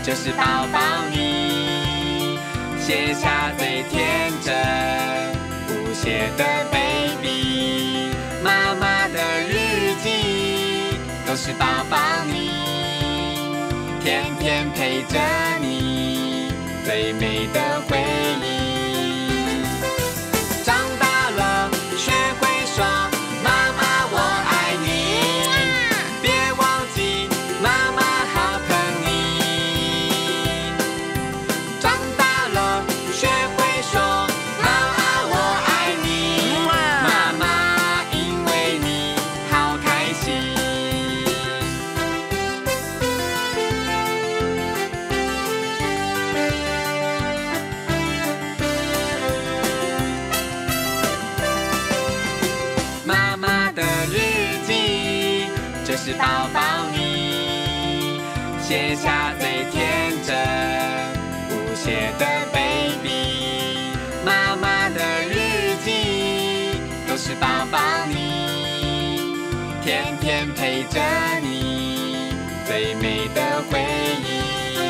就是抱抱你，写下最天真无邪的 baby。妈妈的日记都是抱抱你，天天陪着你，最美的回忆。长大了，学会说妈妈我爱你，别忘记妈妈好疼你。长大了，学会说妈妈我爱你，妈妈因为你好开心。妈妈的日记就是抱抱你，写下最天真无邪的 baby。妈妈的日记都是抱抱你，天天陪着你，最美的回忆。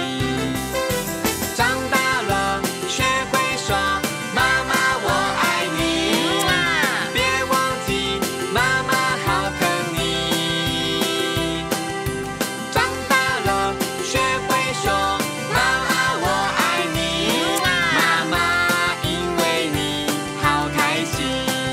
长大了，学会说妈妈我爱你，别忘记妈妈好疼你。长大了，学会说妈妈我爱你，妈妈因为你好开心。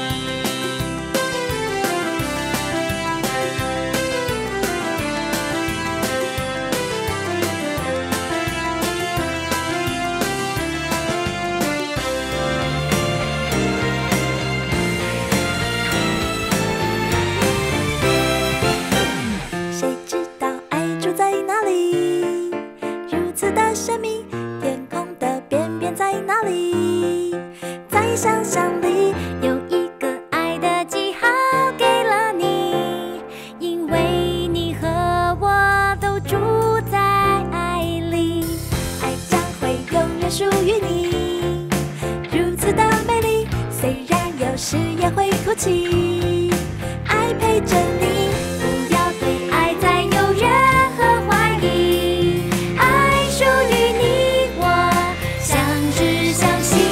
谁知道爱住在哪里？如此的神秘，天空的边边在哪里？在想象里有一个爱的记号给了你，因为你和我都住在爱里，爱将会永远属于你。如此的美丽，虽然有时也会哭泣，爱陪着你，不要对爱再有任何怀疑。爱属于你我，相知相惜。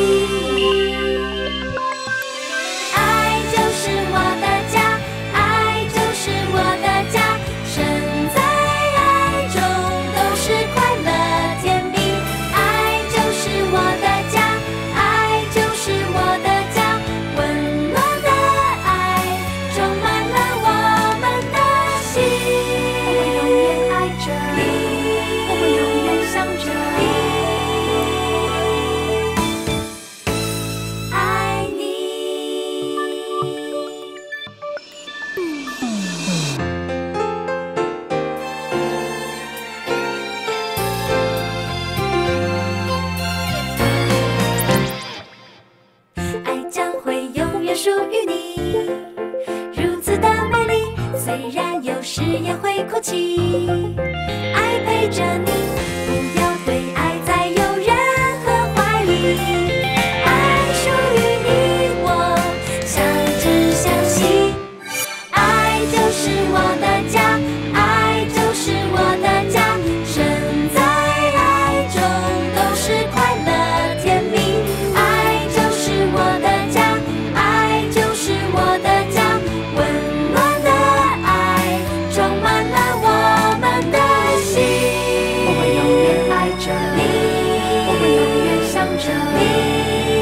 爱就是我的家，爱就是我的家，身在爱中都是快乐甜蜜。爱就是我的家，爱就是我的家，温暖的爱充满了我们的心。我会永远爱着你，我会永远想着你，爱你。爱将会永远属于你，如此的美丽，虽然有时也会哭泣。爱陪着你，不要对爱再有任何怀疑。爱属于你我，相知相惜。爱就是我的家，爱就是我的家，身在爱中都是快乐甜蜜。爱就是我的家，爱就是我的家，温暖的爱充满了我们的心。我会永远爱着你，我会永远想着你。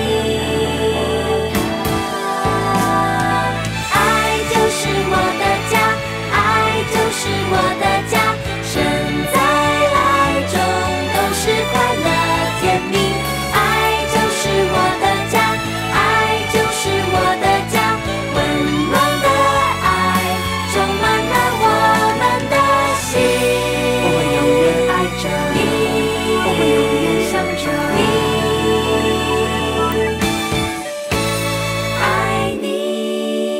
爱就是我的家，爱就是我的家，身在爱中都是快乐甜蜜。爱就是我的家，爱就是我的家，温暖的爱充满了我们的心。我会永远爱着你，我会永远想着你，爱你。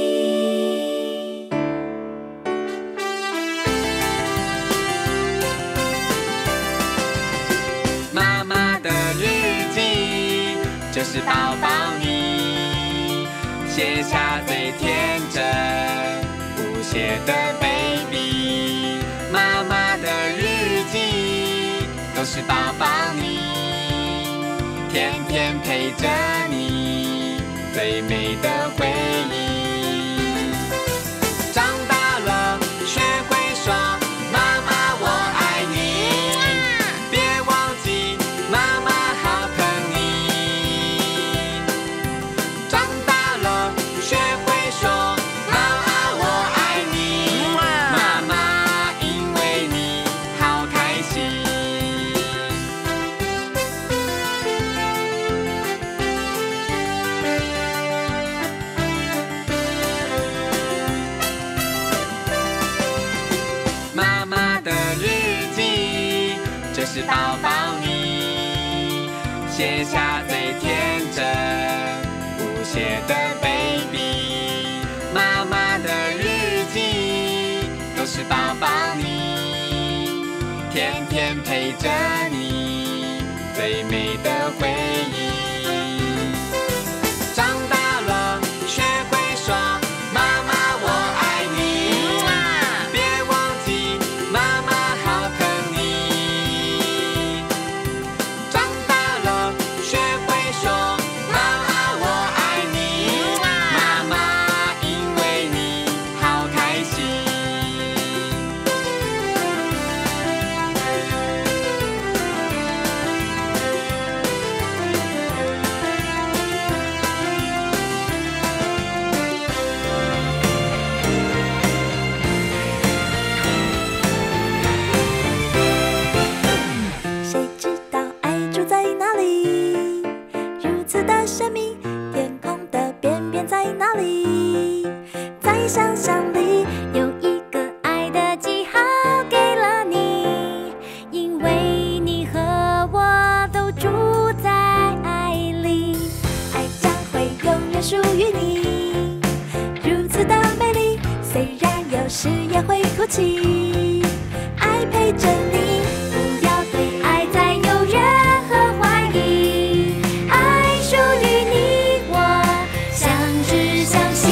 妈妈的日记就是抱抱你，写下最天真无邪的 baby。妈妈的日记都是宝宝你，天天陪着你，最美的回忆。长大了，学会说妈妈我爱你，别忘记妈妈好疼你。长大了，学会说妈妈我爱你，妈妈因为你好开心。妈妈的日记，这是宝宝你写下最天真无邪的 baby。妈妈的日记，都是宝宝你，天天陪着你，最美的回忆。长大了，学会说妈妈我爱你，别忘记妈妈好疼你。长大了，学会说妈妈我爱你，妈妈因为你好开心。 谁知道爱住在哪里？如此的神秘，天空的边边在哪里？在想象里有一个爱的记号给了你，因为你和我都住在爱里，爱将会永远属于你。如此的美丽，虽然有时也会哭泣，爱陪着你，不要对爱再有任何怀疑。爱属于你我，相知相惜。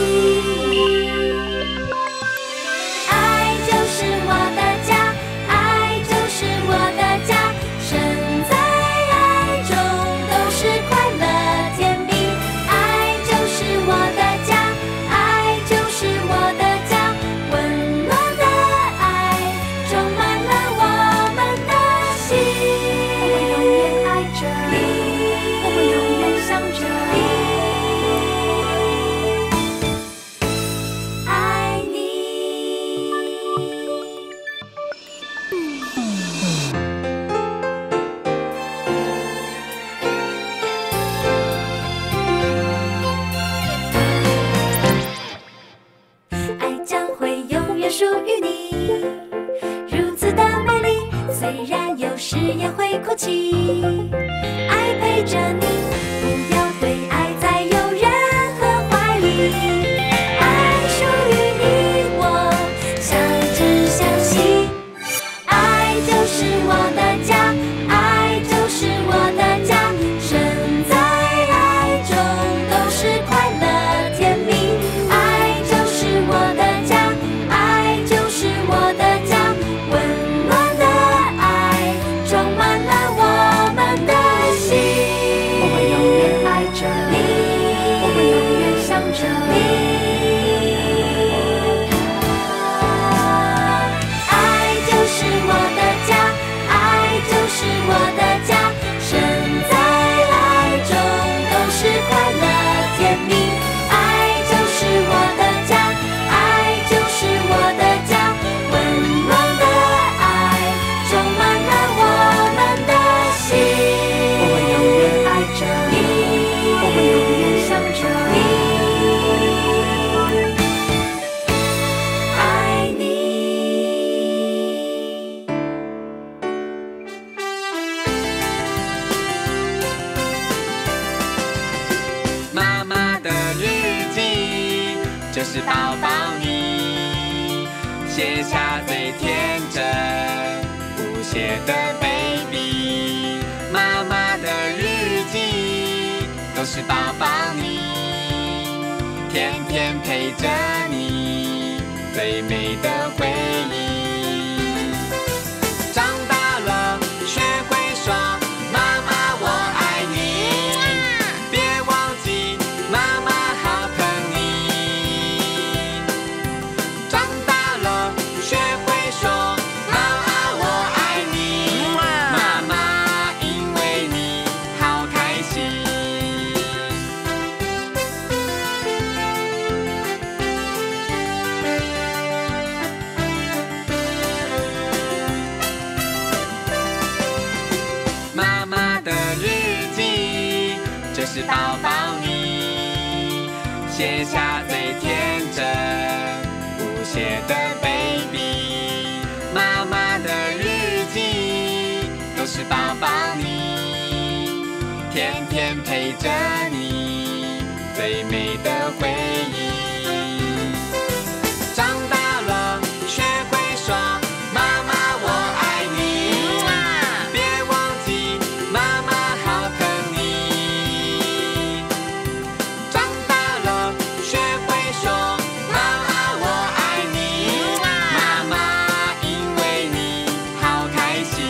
爱就是我的家，爱就是我的家，身在爱中都是快乐甜蜜。爱就是我的家，爱就是我的家，温暖的爱充满了我们的心。我会永远爱着你，我会永远想着你，爱你。爱将会永远属于你，如此的美丽，虽然有时也会哭泣。爱陪着你，不要对爱再有任何怀疑。爱属于你我，相知相惜。爱就是我的家，爱就是我的家，身在爱中都是快乐甜蜜。爱就是我的家，爱就是我的家，温暖的爱充满了我们的心。我会永远爱着你，我会永远想着你。爱就是我的家，爱就是我的家，身在爱中都是快乐甜蜜。爱就是我的家，爱就是我的家，温暖的爱充满了我们的心。我会永远爱着你，我会永远想着你，爱你。 妈妈的日记，这是宝宝你写下最天真无邪的 baby。妈妈的日记，都是宝宝你，天天陪着你，最美的回忆。长大了，学是宝宝你写下最天真无邪的 baby， 妈妈的日记都是宝宝你天天陪着你最美的回忆。长大了学会说妈妈我爱你，别忘记妈妈好疼你。长大了学会说妈妈我爱你，妈妈因为你好开心。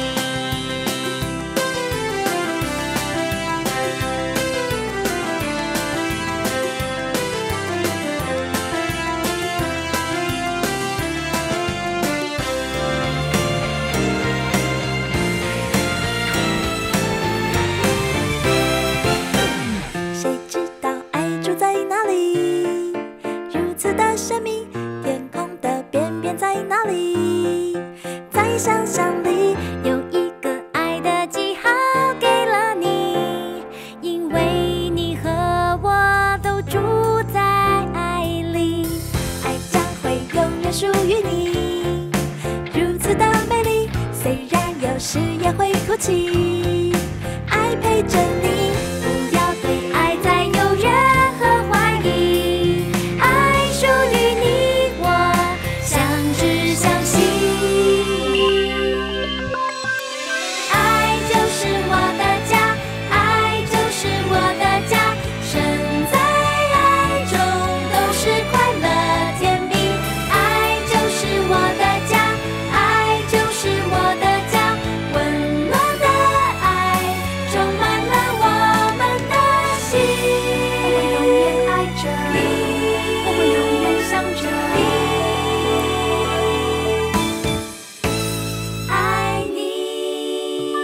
谁知道爱住在哪里？如此的神秘，天空的边边在哪里？在想象里有一个爱的记号给了你，因为你和我都住在爱里，爱将会永远属于你。如此的美丽，虽然有时也会哭泣，爱陪着你。不要对爱再有任何怀疑，爱属于你我，相知相惜。爱就是我的家，爱就是我的家，身在爱中都是快乐甜蜜。爱就是我的家，爱就是我的家，温暖的爱充满了我们的心。我们永远爱着你，我们永远想着你，爱你。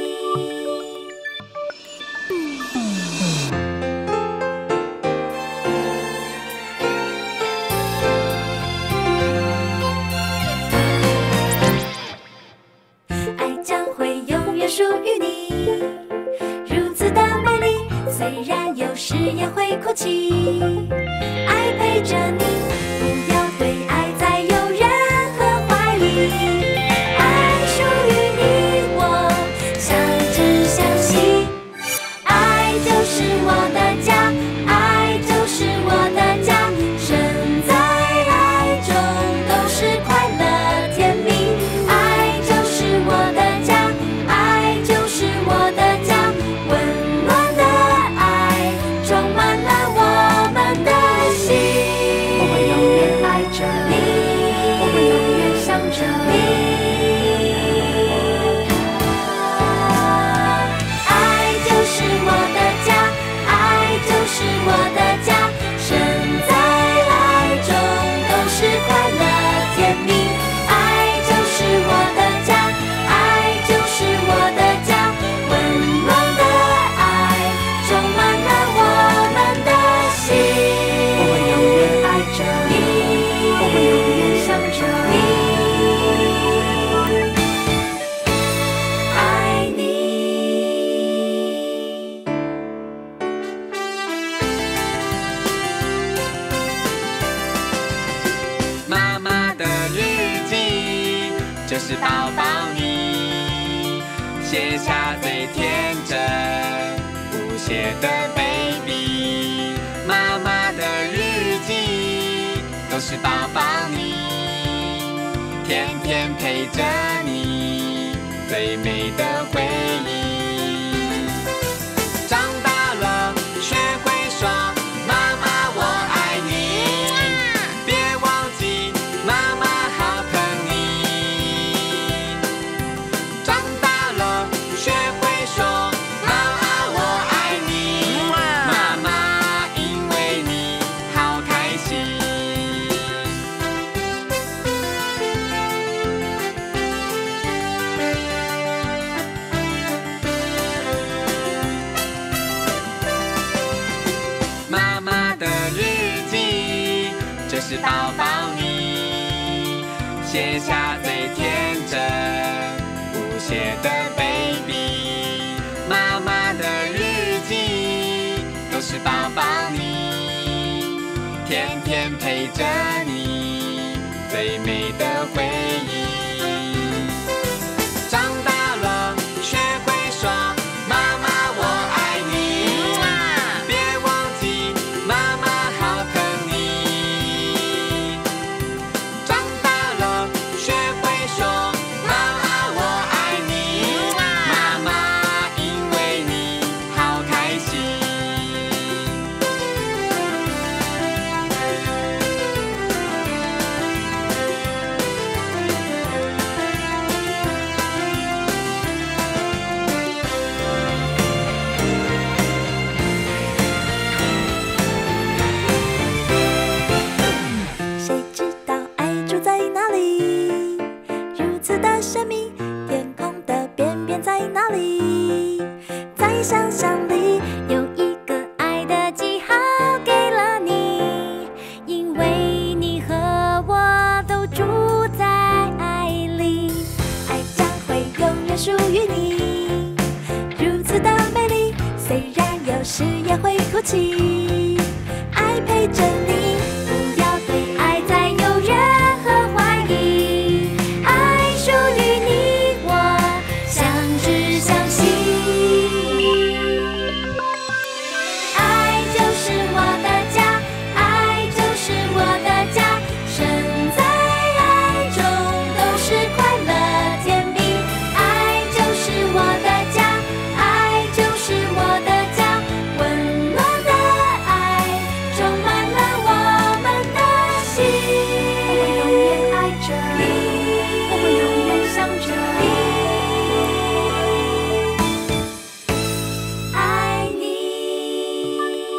爱将会永远属于你，如此的美丽，虽然有时也会哭泣，爱陪着你，不要对爱再有任何怀疑，爱属于你我，相知相惜。爱就是我的家，爱就是我的家，身在爱中都是快乐甜蜜。爱就是我的家，爱就是我的家，温暖的爱充满了我们的心。我们永远爱着你，我们永远想着你。爱就是我的家，爱就是我的家，身在爱中都是快乐甜蜜。爱就是我的家，爱就是我的家，温暖的爱充满了我们的心。我们永远爱着你，我们永远想着你，爱你。 妈妈的日记，这是宝宝你写下最天真无邪的 baby。妈妈的日记都是宝宝你天天陪着你最美的回忆。长大了学会说妈妈我爱你，别忘记妈妈好疼你。长大了学会说妈妈我爱你，妈妈因为你好开心。妈妈的日记，这是宝宝你写下最天真无邪的 baby。妈妈的日记都是抱抱你，天天陪着你，最美的回忆。长大了，学会说妈妈我爱你，别忘记妈妈好疼你。长大了，学会说妈妈我爱你，妈妈因为你好开心。 谁知道爱住在哪里？如此的神秘，天空的边边在哪里？在想象里有一个爱的记号给了你，因为你和我都住在爱里，爱将会永远属于你。如此的美丽，虽然有时也会哭泣，爱陪着你。不要对爱再有任何怀疑，爱属于你我，相知相惜。爱就是我的家，爱就是我的家，身在爱中都是快乐甜蜜。爱就是我的家，爱就是我的家，温暖的爱充满了我们的心。我会永远爱着你，我会永远想着你，爱你。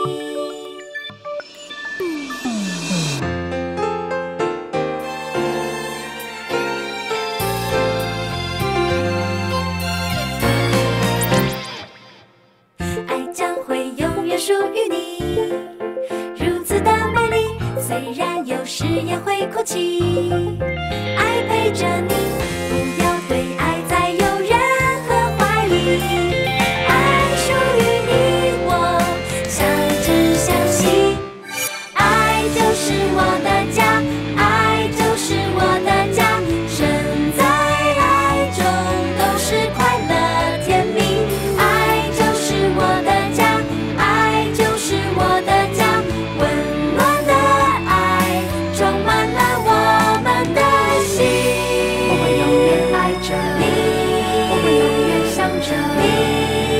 爱将会永远属于你，如此的美丽，虽然有时也会哭泣，爱陪着你，不要对爱再有任何怀疑，爱属于你我，相知相惜。爱就是我的家，爱就是我的家，身在爱中都是快乐甜蜜。爱就是我的家，爱就是我的家，温暖的爱充满了我们的心。我会永远爱着你，我会永远想着你。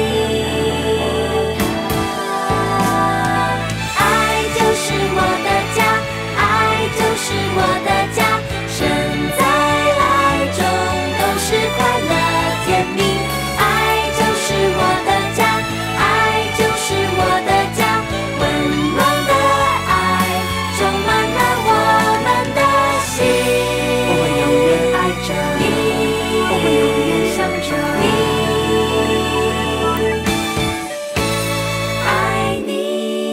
爱就是我的家，爱就是我的家，身在爱中都是快乐甜蜜。爱就是我的家，爱就是我的家，温暖的爱充满了我们的心。我会永远爱着你，我会永远想着你，爱你。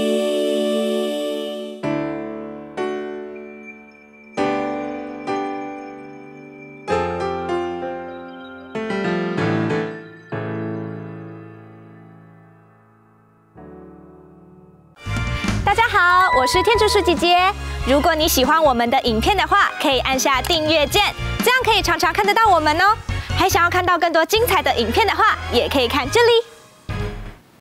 大家好，我是天竺鼠姐姐。如果你喜欢我们的影片的话，可以按下订阅键，这样可以常常看得到我们哦。还想要看到更多精彩的影片的话，也可以看这里。